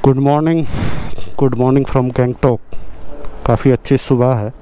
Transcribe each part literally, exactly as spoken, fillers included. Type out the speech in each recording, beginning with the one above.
Good morning good morning from Gangtok. काफ़ी अच्छी सुबह है।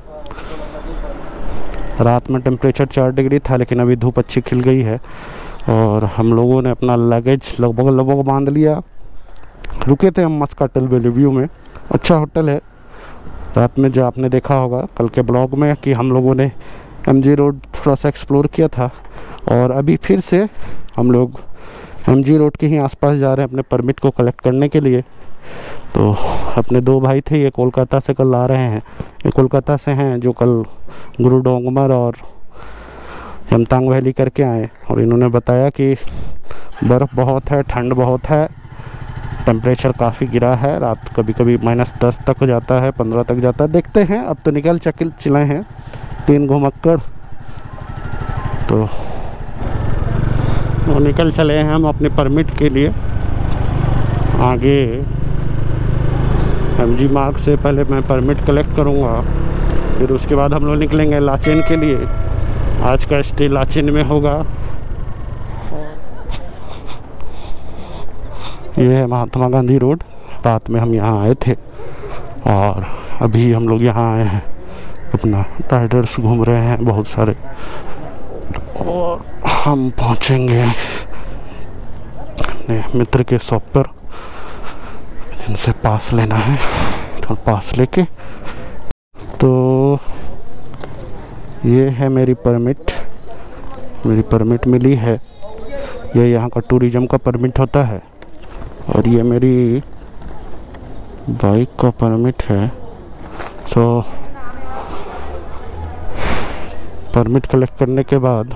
रात में टेम्परेचर चार डिग्री था, लेकिन अभी धूप अच्छी खिल गई है और हम लोगों ने अपना लगेज लगभग लगभग बांध लिया। रुके थे हम मस्काटेल वैली व्यू में, अच्छा होटल है। रात में जो आपने देखा होगा कल के ब्लॉग में कि हम लोगों ने एमजी रोड थोड़ा सा एक्सप्लोर किया था, और अभी फिर से हम लोग एमजी रोड के ही आसपास जा रहे हैं अपने परमिट को कलेक्ट करने के लिए। तो अपने दो भाई थे, ये कोलकाता से कल आ रहे हैं। ये कोलकाता से हैं जो कल गुरुडोंगमर और यमतांग वैली करके आए, और इन्होंने बताया कि बर्फ़ बहुत है, ठंड बहुत है, टेम्परेचर काफ़ी गिरा है। रात कभी कभी माइनस दस तक जाता है, पंद्रह तक जाता है। देखते हैं, अब तो निकल चकिल चले हैं तीन घुमक्कड़, तो वो निकल चले हैं हम अपने परमिट के लिए। आगे एमजी मार्ग से पहले मैं परमिट कलेक्ट करूँगा, फिर उसके बाद हम लोग निकलेंगे लाचेन के लिए। आज का स्टे लाचेन में होगा। ये है महात्मा गांधी रोड। रात में हम यहाँ आए थे और अभी हम लोग यहाँ आए हैं, अपना राइडर्स घूम रहे हैं बहुत सारे, और हम पहुँचेंगे अपने मित्र के शॉप पर जिनसे पास लेना है, तो पास लेके। तो ये है मेरी परमिट, मेरी परमिट मिली है। ये यहाँ का टूरिज़्म का परमिट होता है, और ये मेरी बाइक का परमिट है। सो परमिट कलेक्ट करने के बाद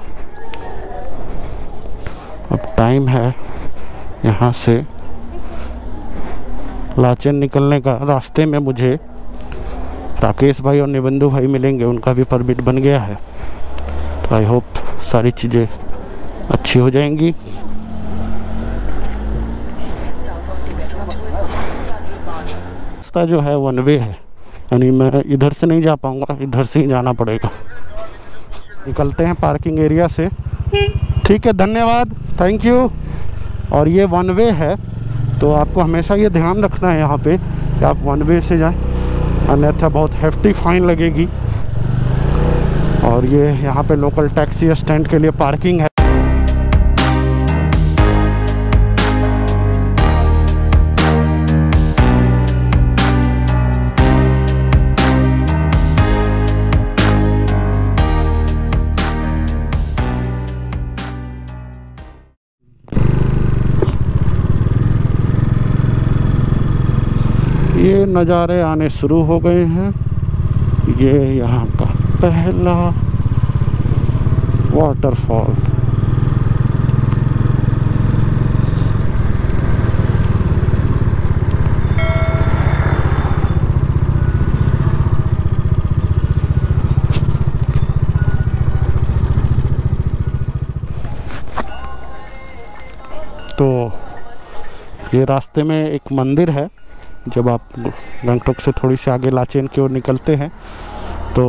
अब टाइम है यहाँ से लाचेन निकलने का। रास्ते में मुझे राकेश भाई और निबंधु भाई मिलेंगे, उनका भी परमिट बन गया है। तो आई होप सारी चीज़ें अच्छी हो जाएंगी। रास्ता जो है वन वे है, यानी मैं इधर से नहीं जा पाऊँगा, इधर से ही जाना पड़ेगा। निकलते हैं पार्किंग एरिया से। ठीक है, धन्यवाद, थैंक यू। और ये वन वे है, तो आपको हमेशा ये ध्यान रखना है यहाँ पे कि आप वन वे से जाएं, अन्यथा बहुत हेफ्टी फाइन लगेगी। और ये यहाँ पे लोकल टैक्सी स्टैंड के लिए पार्किंग है। ये नज़ारे आने शुरू हो गए हैं। ये यहाँ का पहला वाटरफॉल। तो ये रास्ते में एक मंदिर है। जब आप गंगटोक से थोड़ी सी आगे लाचेन की ओर निकलते हैं, तो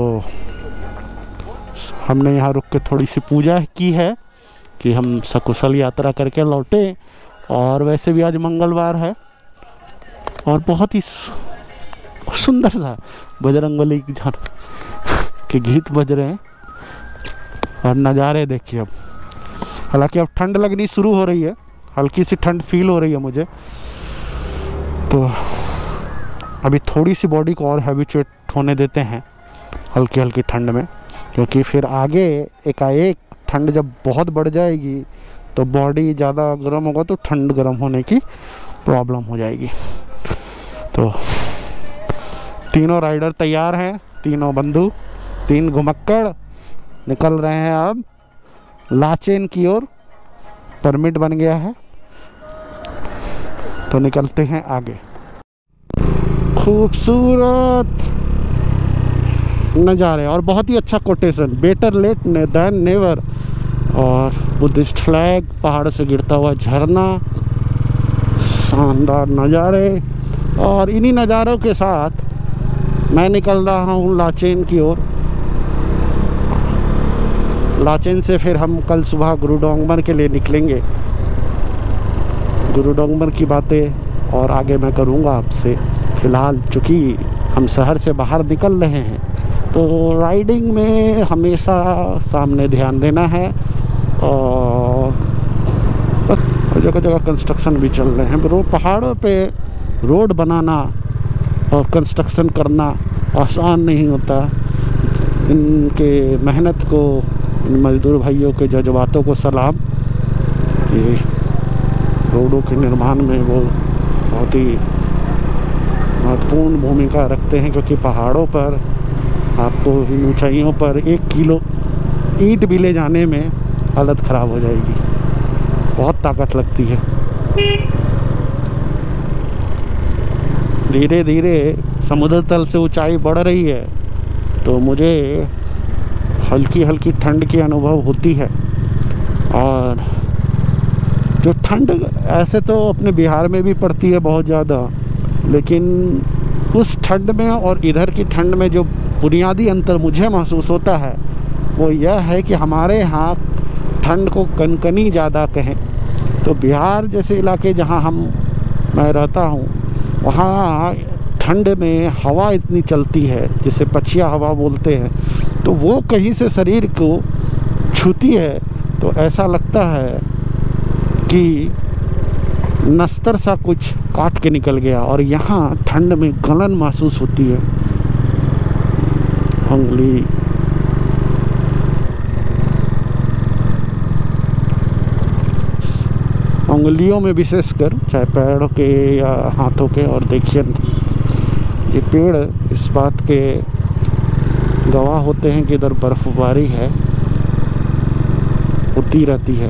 हमने यहाँ रुक के थोड़ी सी पूजा की है कि हम सकुशल यात्रा करके लौटे। और वैसे भी आज मंगलवार है और बहुत ही सुंदर सा बजरंगबली के गीत बज रहे हैं और नज़ारे देखिए। अब हालांकि अब ठंड लगनी शुरू हो रही है, हल्की सी ठंड फील हो रही है मुझे। तो अभी थोड़ी सी बॉडी को और हैबिचुएट होने देते हैं हल्की हल्की ठंड में, क्योंकि फिर आगे एकाएक ठंड जब बहुत बढ़ जाएगी तो बॉडी ज़्यादा गर्म होगा तो ठंड गर्म होने की प्रॉब्लम हो जाएगी। तो तीनों राइडर तैयार हैं, तीनों बंधु, तीन घुमक्कड़ निकल रहे हैं अब लाचेन की ओर। परमिट बन गया है, तो निकलते हैं आगे। खूबसूरत नज़ारे और बहुत ही अच्छा quotation, better late than never. और बुद्धिस्ट फ्लैग, पहाड़ से गिरता हुआ झरना, शानदार नज़ारे। और इन्हीं नज़ारों के साथ मैं निकल रहा हूँ लाचेन की ओर। लाचेन से फिर हम कल सुबह गुरुडोंगमर के लिए निकलेंगे। गुरुडोंगमर की बातें और आगे मैं करूँगा आपसे। फ़िलहाल चूँकि हम शहर से बाहर निकल रहे हैं तो राइडिंग में हमेशा सामने ध्यान देना है। और जगह जगह कंस्ट्रक्शन भी चल रहे हैं। रो पहाड़ों पे रोड बनाना और कंस्ट्रक्शन करना आसान नहीं होता। इनके मेहनत को, इन मज़दूर भाइयों के जज्बातों को सलाम कि रोडों के निर्माण में वो बहुत ही महत्वपूर्ण भूमिका रखते हैं, क्योंकि पहाड़ों पर आपको इन ऊंचाइयों पर एक किलो ईंट भी ले जाने में हालत ख़राब हो जाएगी, बहुत ताकत लगती है। धीरे धीरे समुद्र तल से ऊंचाई बढ़ रही है तो मुझे हल्की हल्की ठंड की अनुभव होती है। और जो ठंड ऐसे तो अपने बिहार में भी पड़ती है बहुत ज़्यादा, लेकिन उस ठंड में और इधर की ठंड में जो बुनियादी अंतर मुझे महसूस होता है वो यह है कि हमारे यहाँ ठंड को कनकनी ज़्यादा कहें तो बिहार जैसे इलाके जहाँ हम मैं रहता हूँ वहाँ ठंड में हवा इतनी चलती है जिसे पछिया हवा बोलते हैं, तो वो कहीं से शरीर को छूती है तो ऐसा लगता है कि नस्तर सा कुछ काट के निकल गया। और यहाँ ठंड में गलन महसूस होती है। उंगली उंगलियों में विशेषकर, चाहे पैरों के या हाथों के। और देखिए ये पेड़ इस बात के गवाह होते हैं कि इधर बर्फबारी है, होती रहती है।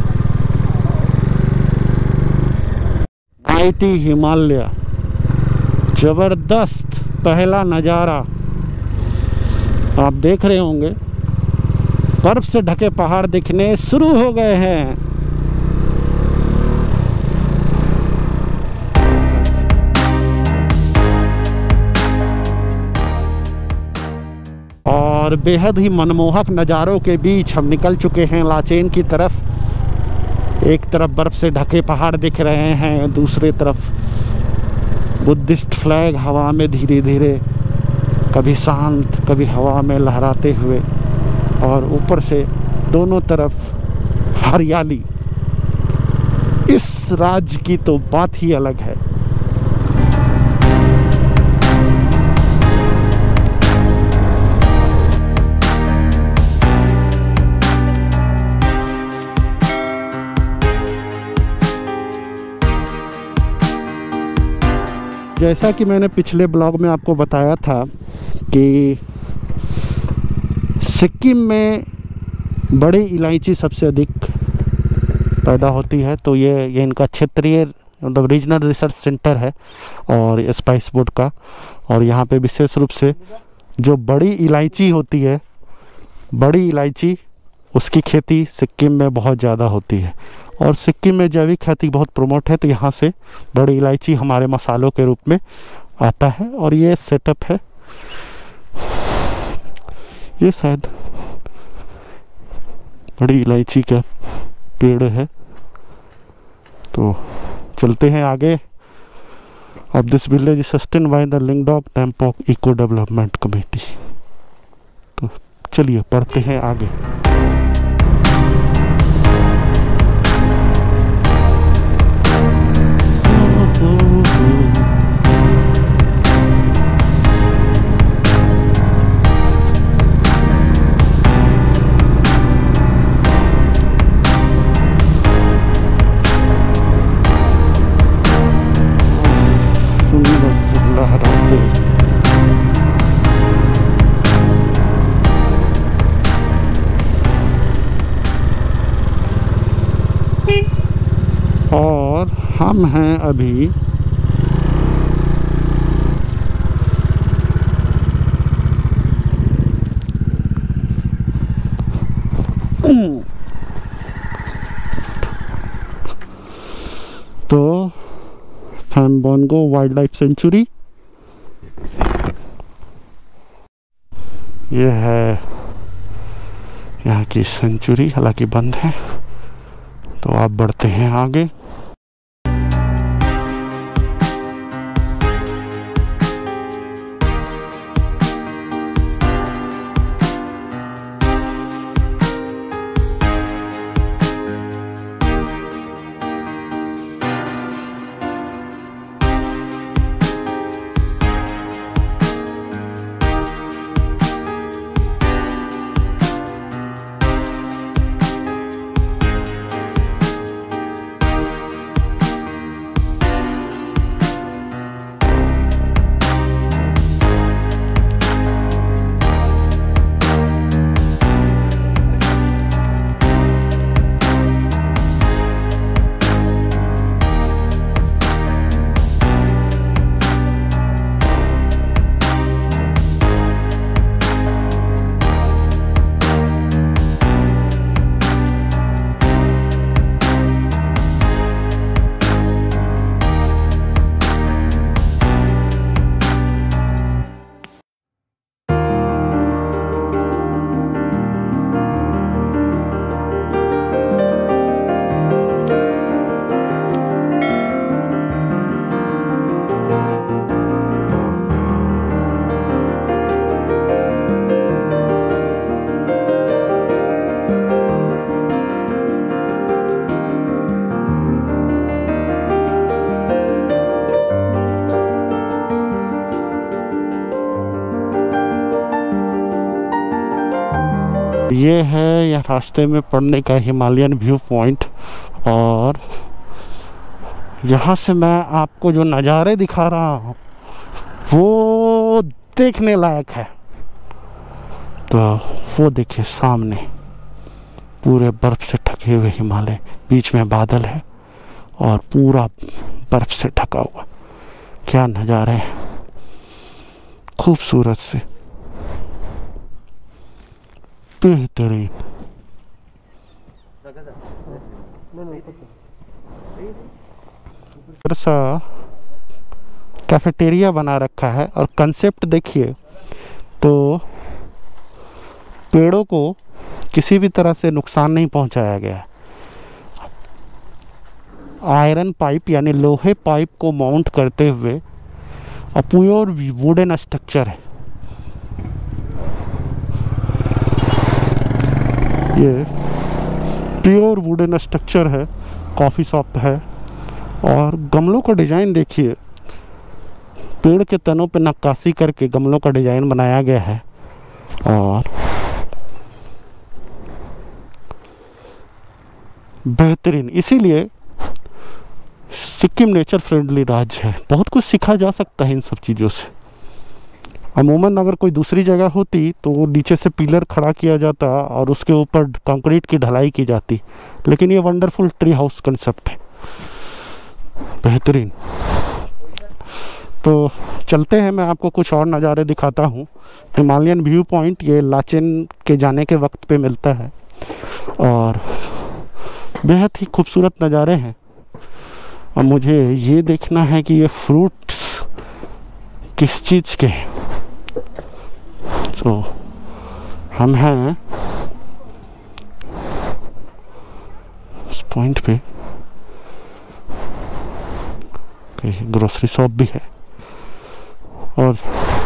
आईटी हिमालय, ज़बरदस्त पहला नज़ारा आप देख रहे होंगे। बर्फ से ढके पहाड़ दिखने शुरू हो गए हैं। और बेहद ही मनमोहक नज़ारों के बीच हम निकल चुके हैं लाचेन की तरफ। एक तरफ बर्फ़ से ढके पहाड़ दिख रहे हैं, दूसरी तरफ बुद्धिस्ट फ्लैग हवा में धीरे धीरे कभी शांत कभी हवा में लहराते हुए, और ऊपर से दोनों तरफ हरियाली। इस राज्य की तो बात ही अलग है। जैसा कि मैंने पिछले ब्लॉग में आपको बताया था कि सिक्किम में बड़ी इलायची सबसे अधिक पैदा होती है, तो ये ये इनका क्षेत्रीय मतलब रीजनल रिसर्च सेंटर है और स्पाइस बोर्ड का। और यहाँ पे विशेष रूप से जो बड़ी इलायची होती है, बड़ी इलायची उसकी खेती सिक्किम में बहुत ज़्यादा होती है। और सिक्किम में जैविक खेती बहुत प्रमोट है, तो यहाँ से बड़ी इलायची हमारे मसालों के रूप में आता है। और ये सेटअप है, ये शायद बड़ी इलायची का पेड़ है। तो चलते हैं आगे। अब this village sustain by the Lingdok Tempok eco development committee. तो चलिए पढ़ते हैं आगे। और हम हैं अभी तो फैम्बोंगो वाइल्ड लाइफ सेंचुरी। ये है यहाँ की सेंचुरी, हालांकि बंद है। तो आप बढ़ते हैं आगे। ये है यह रास्ते में पड़ने का हिमालयन व्यू पॉइंट, और यहाँ से मैं आपको जो नज़ारे दिखा रहा हूँ वो देखने लायक है। तो वो देखिए सामने पूरे बर्फ़ से ढके हुए हिमालय, बीच में बादल है और पूरा बर्फ़ से ढका हुआ। क्या नज़ारे हैं, खूबसूरत से, बेहतरीन। सा कैफेटेरिया बना रखा है, और कंसेप्ट देखिए तो पेड़ों को किसी भी तरह से नुकसान नहीं पहुंचाया गया है। आयरन पाइप यानी लोहे पाइप को माउंट करते हुए, और प्योर वुडन स्ट्रक्चर है ये, प्योर वुडन स्ट्रक्चर है। कॉफ़ी शॉप है, और गमलों का डिज़ाइन देखिए, पेड़ के तनों पे नक्काशी करके गमलों का डिज़ाइन बनाया गया है। और बेहतरीन, इसीलिए सिक्किम नेचर फ्रेंडली राज्य है। बहुत कुछ सीखा जा सकता है इन सब चीज़ों से। अमूमन अगर कोई दूसरी जगह होती तो नीचे से पिलर खड़ा किया जाता और उसके ऊपर कंक्रीट की ढलाई की जाती, लेकिन ये वंडरफुल ट्री हाउस कंसेप्ट है, बेहतरीन। तो चलते हैं, मैं आपको कुछ और नज़ारे दिखाता हूँ। हिमालयन व्यू पॉइंट ये लाचेन के जाने के वक्त पे मिलता है, और बेहद ही खूबसूरत नज़ारे हैं। और मुझे ये देखना है कि ये फ्रूट्स किस चीज़ के हैं। तो हम हैं इस पॉइंट पे, ग्रोसरी शॉप भी है, और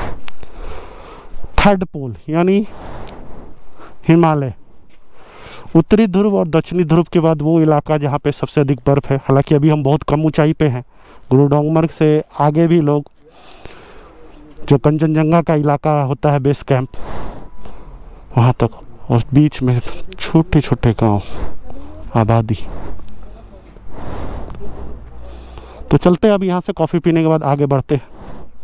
थर्ड पोल यानी हिमालय, उत्तरी ध्रुव और दक्षिणी ध्रुव के बाद वो इलाका जहाँ पे सबसे अधिक बर्फ़ है। हालांकि अभी हम बहुत कम ऊंचाई पे हैं, गुरुडोंगमर्ग से आगे भी लोग, जो कंचनजंगा का इलाका होता है बेस कैंप, वहाँ तक, और बीच में छोटे छोटे गांव, आबादी। तो चलते हैं, अब यहाँ से कॉफ़ी पीने के बाद आगे बढ़ते हैं।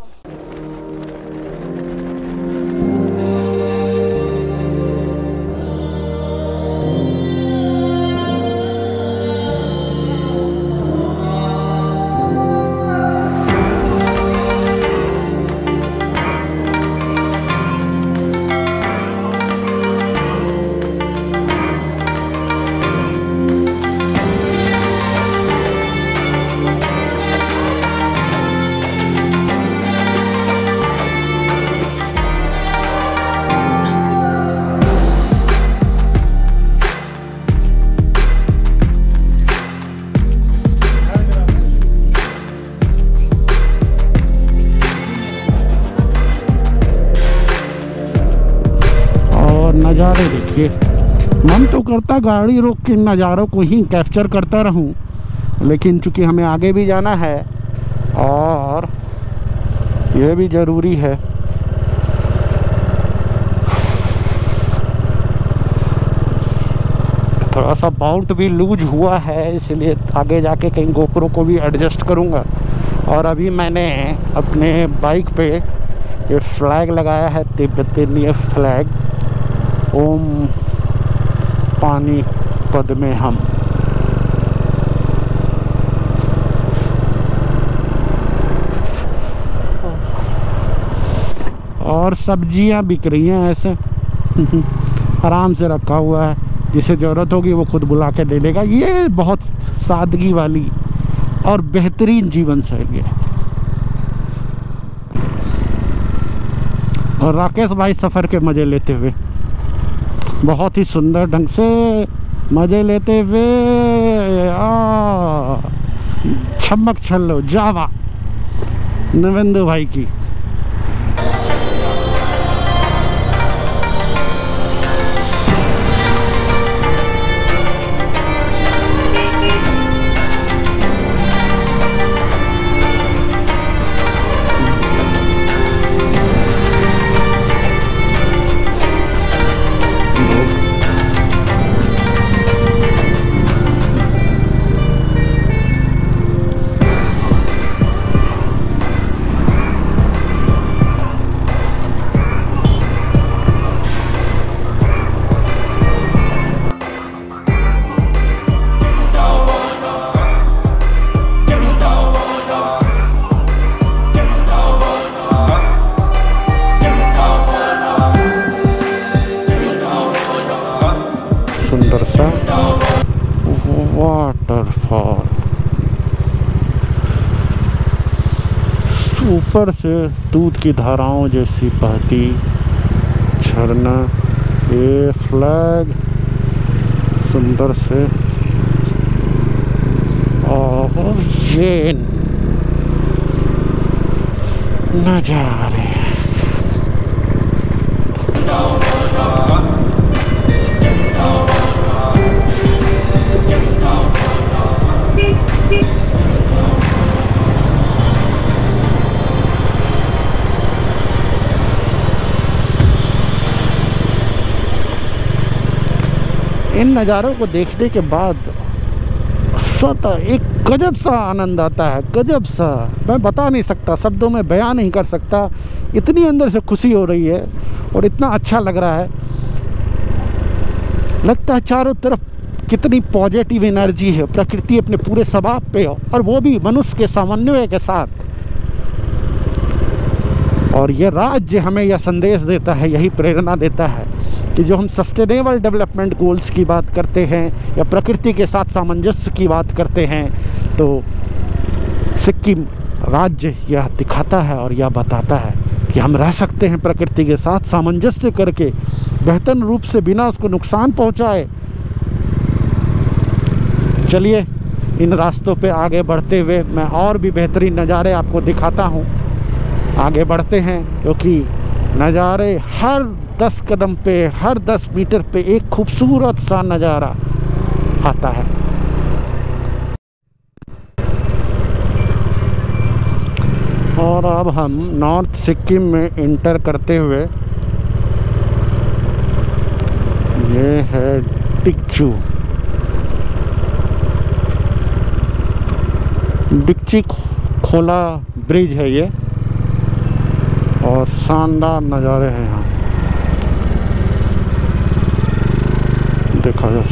नज़ारे देखिए, मन तो करता गाड़ी रोक के नज़ारों को ही कैप्चर करता रहूं, लेकिन चूंकि हमें आगे भी जाना है और ये भी ज़रूरी है। थोड़ा सा बाउंड भी लूज हुआ है, इसलिए आगे जाके कहीं गोप्रो को भी एडजस्ट करूँगा। और अभी मैंने अपने बाइक पे ये फ्लैग लगाया है, तिब्बतीय फ्लैग, ओम पानी पद में हम। और सब्जियां बिक रही हैं ऐसे आराम से रखा हुआ है, जिसे ज़रूरत होगी वो खुद बुला के ले लेगा। ये बहुत सादगी वाली और बेहतरीन जीवन शैली है। और राकेश भाई सफ़र के मज़े लेते हुए, बहुत ही सुंदर ढंग से मज़े लेते हुए, छमक छल्लो जावा नवेंद्र भाई की। सुंदर सा वाटरफॉल, ऊपर से दूध की धाराओं जैसी बहती झरना, ये फ्लैग सुंदर से, और ये नजारे। इन नज़ारों को देखने के बाद स्वतः एक गजब सा आनंद आता है, गजब सा, मैं बता नहीं सकता, शब्दों में बयान नहीं कर सकता। इतनी अंदर से खुशी हो रही है और इतना अच्छा लग रहा है, लगता है चारों तरफ कितनी पॉजिटिव एनर्जी है, प्रकृति अपने पूरे स्वभाव पे, और वो भी मनुष्य के समन्वय के साथ। और ये राज्य हमें यह संदेश देता है, यही प्रेरणा देता है कि जो हम सस्टेनेबल डेवलपमेंट गोल्स की बात करते हैं या प्रकृति के साथ सामंजस्य की बात करते हैं, तो सिक्किम राज्य यह दिखाता है और यह बताता है कि हम रह सकते हैं प्रकृति के साथ सामंजस्य करके, बेहतर रूप से, बिना उसको नुकसान पहुंचाए। चलिए इन रास्तों पे आगे बढ़ते हुए मैं और भी बेहतरीन नज़ारे आपको दिखाता हूँ। आगे बढ़ते हैं, क्योंकि नज़ारे हर दस कदम पे, हर दस मीटर पे एक खूबसूरत सा नज़ारा आता है। और अब हम नॉर्थ सिक्किम में इंटर करते हुए, ये है डिक्चू, डिक्ची खोला ब्रिज है ये, और शानदार नज़ारे हैं यहाँ, देखा जाए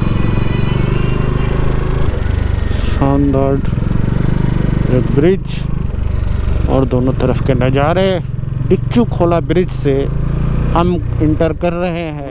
शानदार एक ब्रिज और दोनों तरफ के नज़ारे। डिक्चू खोला ब्रिज से हम इंटर कर रहे हैं